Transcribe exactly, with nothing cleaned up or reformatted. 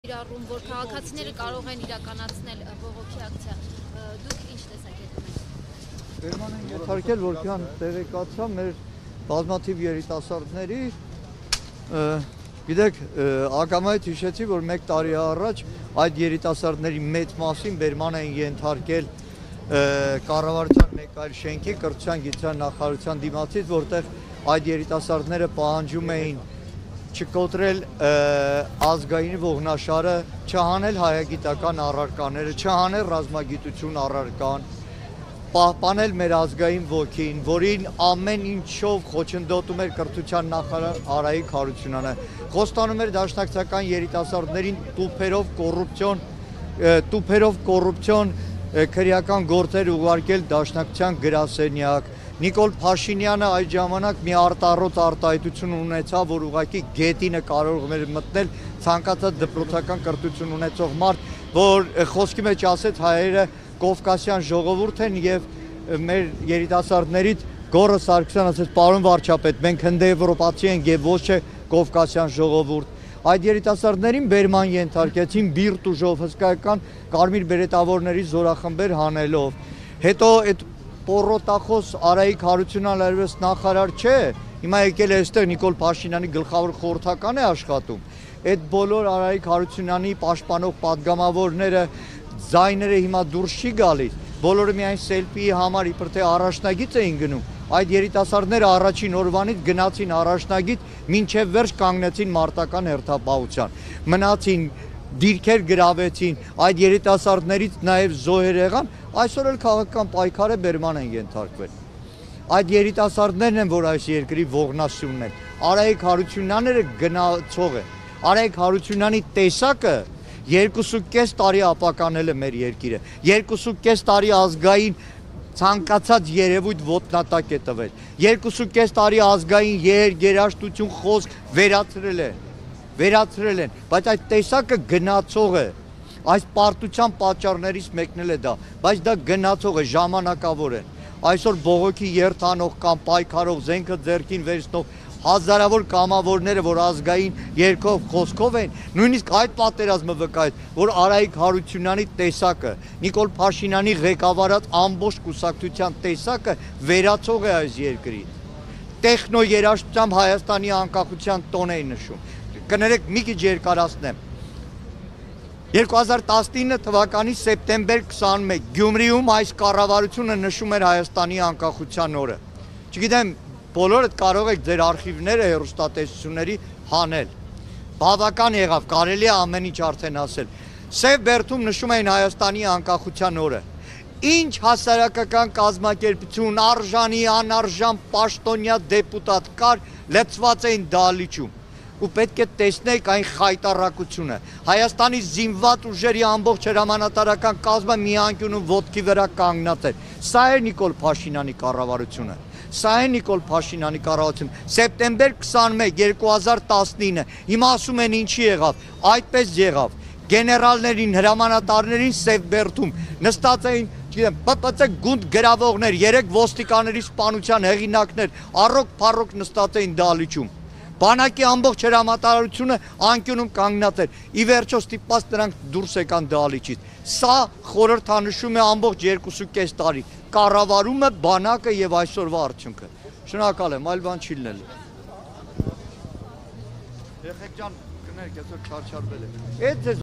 Իրառում, որ քաղաքացիները կարող են իրականացնել բողոքի ակցիա, դուք ինչ տեսակետում եք։ Բերման են ենթարկել, որքան տեղեկացա մեր բազմաթիվ երիտասարդների, գիտեք, ակամայից հիշեցի, որ մեկ տարի առաջ այդ երիտասարդների մեծ մասին բերման են ենթարկել կառավարության մեկ այլ շենքի կրթության գիտության նախարարության դիմացից, որտեղ այդ երիտասարդները պահանջում էին չկոտրել ազգային ողնաշարը, չհանել հայագիտական առարկաները, չհանել ռազմագիտություն առարկան, պահպանել մեր ազգային ոգին, որին ամեն ինչով խոչընդոտում էր կրթության նախարար Արայիկ Հարությունյանը, խոստանում էր դաշնակցական երիտասարդներին տուփերով կոռուպցիոն, տուփերով կոռուպցիոն քրեական գործեր ուղարկել դաշնակցության գրասենյակ։ Նիկոլ Փաշինյանը այդ ժամանակ մի արտառոց արտահայտություն ունեցավ, որ ուղղակի գետինը կարող էր մտնել ցանկացած դպրոցական կրթություն ունեցող մարդ, որ խոսքի մեջ ասեց հայերը կովկասյան ժողովուրդ են եւ մեր երիտասարդներից Գոռը Սարգսյան ասեց պարոն վարչապետ, մենք հնդեեվրոպացի ենք եւ ոչ թե կովկասյան ժողովուրդ։ Այդ երիտասարդներին բերման ենթարկեցին բիրտ ուժով հսկայական կարմիր բերետավորների զորախմբեր հանելով։ Հետո այդ Պորոտախոս Արայիկ Հարությունյանը այլևս նախարար չէ, հիմա եկել է այստեղ Նիկոլ Փաշինյանի գլխավոր խորհրդական է աշխատում։ Այդ բոլոր Արայիկ Հարությունյանի պաշտպանող падգամավորները, ձայները հիմա դուրս չի գալիս, բոլորը միայն սելֆիի համար իբր թե առաջնագիծ էին գնում։ Այդ երիտասարդները առաջին օրվանից գնացին առաջնագիծ, մինչև վերջ կանգնեցին մարտական հերթապահության։ Մնացին դիրքեր գրավեցին, այդ երիտասարդներից նաև զոհեր եղան, այսօր էլ քաղաքական պայքարը բերման են ենթարկվել։ Այդ երիտասարդներն են, որ այս երկրի ողնասյունն են։ Արայիկ Հարությունյանները գնացող է։ Արայիկ Հարությունյանի տեսակը երկուսուկես տարի ապականել է մեր երկիրը։ Երկուսուկես տարի ազգային ցանկացած երևույթ ոտնատակ է տվել։ Երկուսուկես տարի ազգային եր, երաժշտություն, խոսք վերացրել է։ Վերացրել են, բայց այդ տեսակը գնացող է, այս պարտության պատճառներից մեկն էլ է դա, բայց դա գնացող է, ժամանակավոր է։ Այսօր բողոքի երթանող կամ պայքարող զենքը ձեռքին վերցնող հազարավոր կամավորները, որ ազգային երգով խոսքով են, նույնիսկ այդ պատերազմը վկայեց, որ Արայիկ Հարությունյանի տեսակը, Նիկոլ Փաշինյանի ղեկավարած ամբողջ կուսակցության տեսակը վերացող է այս երկրի։ Տեխնո երաժշտությամբ Հայաստանի անկախության տոն է նշում։ Կներեք մի քիչ երկարացնեմ։ երկու հազար տասնինը թվականի սեպտեմբեր քսանմեկ Գյումրիում այս կառավարությունը նշում էր Հայաստանի անկախության օրը։ Չգիտեմ, բոլորդ կարող եք ձեր արխիվները հեռուստատեսությունների հանել։ Բավական եղավ, կարելի է ամեն ինչ արդեն ասել։ Սև Բերդում նշում էին Հայաստանի անկախության օրը։ Ինչ հասարակական կազմակերպություն, արժանի, անարժան, պաշտոնյա դեպուտատ կար, լցված էին դահլիճում։ Ու պետք է տեսնեք այն խայտառակությունը։ Հայաստանի զինված ուժերի ամբողջ հրամանատարական կազմը մի անկյունում ոտքի վրա կանգնած էր։ Սա է Նիկոլ Փաշինյանի կառավարությունը։ Սա է Նիկոլ Փաշինյանի կառավարությունը։ Սեպտեմբեր քսանմեկ երկու հազար տասնինը հիմա ասում են ինչի եղավ։ Այդպես եղավ։ Գեներալներին, հրամանատարներին Սևբերդում նստած էին, չգիտեմ, ՊՊՑ գունդ գրավողներ, երեք ոստիկանների սպանության հեղինակներ, առոք փառոք նստած էին դահլիճում։ Բանակի ամբողջ հրամանատարությունը անկյունում կանգնած էր։ Ի վերջո ստիպված նրանք դուրս եկան դահլիճից։ Սա խորհրդանշում է ամբողջ երկուսուկես տարի կառավարումը, բանակը եւ այսօրվա արդյունքը։ Շնորհակալ եմ, այլ բան չի լինելու։ Երեխեք ջան, կներեք, այսօր չարչարվել է։ Այդ